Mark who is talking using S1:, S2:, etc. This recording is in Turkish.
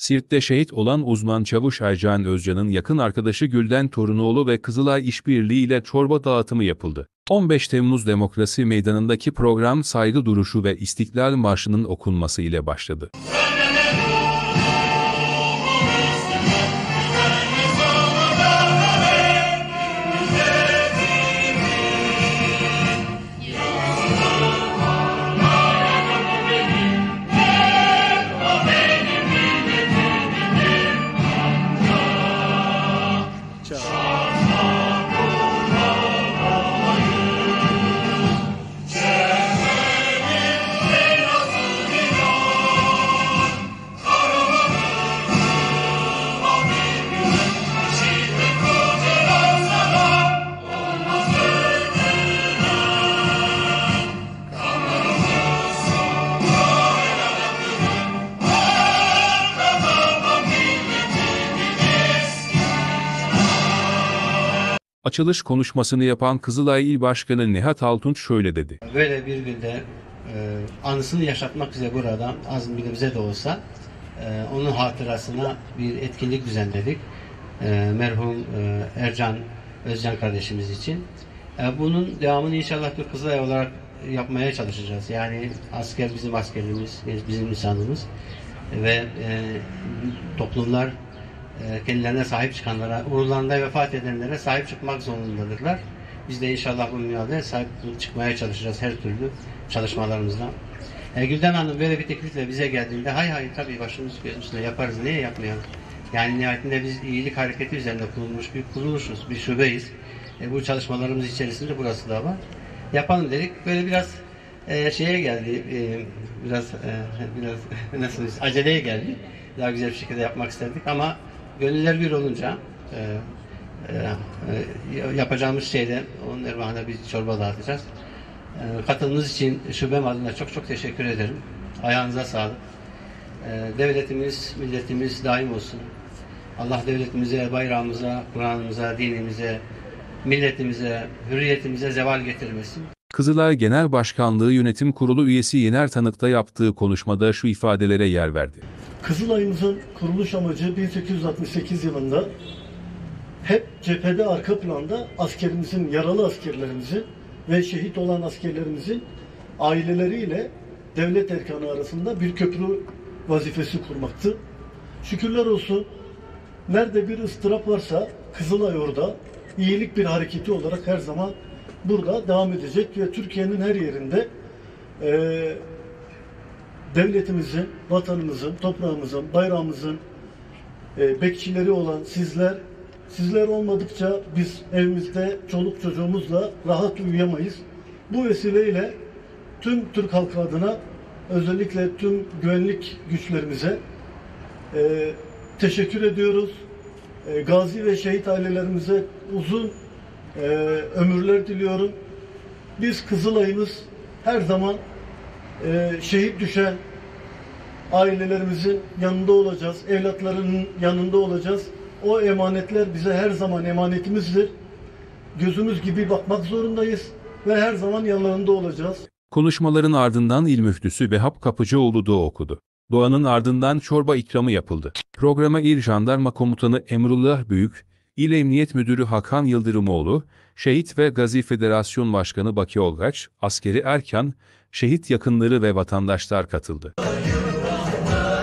S1: Siirt'te şehit olan uzman çavuş Ercan Özcan'ın yakın arkadaşı Gülden Torunoğlu ve Kızılay İşbirliği ile çorba dağıtımı yapıldı. 15 Temmuz Demokrasi Meydanı'ndaki program saygı duruşu ve İstiklal Marşı'nın okunması ile başladı. Açılış konuşmasını yapan Kızılay İl Başkanı Nihat Altunç şöyle dedi.
S2: Böyle bir günde anısını yaşatmak üzere burada az bir bize de olsa onun hatırasına bir etkinlik düzenledik. Merhum Ercan Özcan kardeşimiz için. Bunun devamını inşallah Türk Kızılay olarak yapmaya çalışacağız. Yani asker bizim askerimiz, bizim insanımız ve toplumlar kendilerine sahip çıkanlara, uğurlarında vefat edenlere sahip çıkmak zorundadırlar. Biz de inşallah bu mücadeleye sahip çıkmaya çalışacağız her türlü çalışmalarımızla. Gülden Hanım böyle bir teklifle bize geldiğinde hay tabii başımız gözümüzle yaparız, niye yapmayalım? Yani nihayetinde biz iyilik hareketi üzerine kurulmuş bir kuruluşuz, bir şubeyiz. Bu çalışmalarımız içerisinde burası da var. Yapalım dedik. Böyle biraz şeye geldi, biraz nasıl aceleye geldi. Daha güzel bir şekilde yapmak istedik ama gönüller bir olunca yapacağımız şeyde onun ervahına bir çorba dağıtacağız. Katılımınız için şubem adına çok teşekkür ederim. Ayağınıza sağlık. Devletimiz, milletimiz daim olsun. Allah devletimize, bayrağımıza, Kur'an'ımıza, dinimize, milletimize, hürriyetimize zeval getirmesin.
S1: Kızılay Genel Başkanlığı Yönetim Kurulu üyesi Yener Tanık'ta yaptığı konuşmada şu ifadelere yer verdi.
S3: Kızılay'ımızın kuruluş amacı 1868 yılında hep cephede arka planda askerimizin, yaralı askerlerimizin ve şehit olan askerlerimizin aileleriyle devlet erkanı arasında bir köprü vazifesi kurmaktı. Şükürler olsun nerede bir ıstırap varsa Kızılay orada iyilik bir hareketi olarak her zaman burada devam edecek ve Türkiye'nin her yerinde devletimizin, vatanımızın, toprağımızın, bayrağımızın bekçileri olan sizler olmadıkça biz evimizde çoluk çocuğumuzla rahat uyuyamayız. Bu vesileyle tüm Türk halkı adına özellikle tüm güvenlik güçlerimize teşekkür ediyoruz. Gazi ve şehit ailelerimize uzun ömürler diliyorum. Biz Kızılay'ımız her zaman şehit düşen ailelerimizin yanında olacağız, evlatlarının yanında olacağız. O emanetler bize her zaman emanetimizdir. Gözümüz gibi bakmak zorundayız ve her zaman yanlarında olacağız.
S1: Konuşmaların ardından İl Müftüsü Vehap Kapıcıoğlu dua okudu. Duanın ardından çorba ikramı yapıldı. Programa İl Jandarma Komutanı Emrullah Büyük, İl Emniyet Müdürü Hakan Yıldırımoğlu, Şehit ve Gazi Federasyon Başkanı Baki Olgaç, askeri erkan, şehit yakınları ve vatandaşlar katıldı.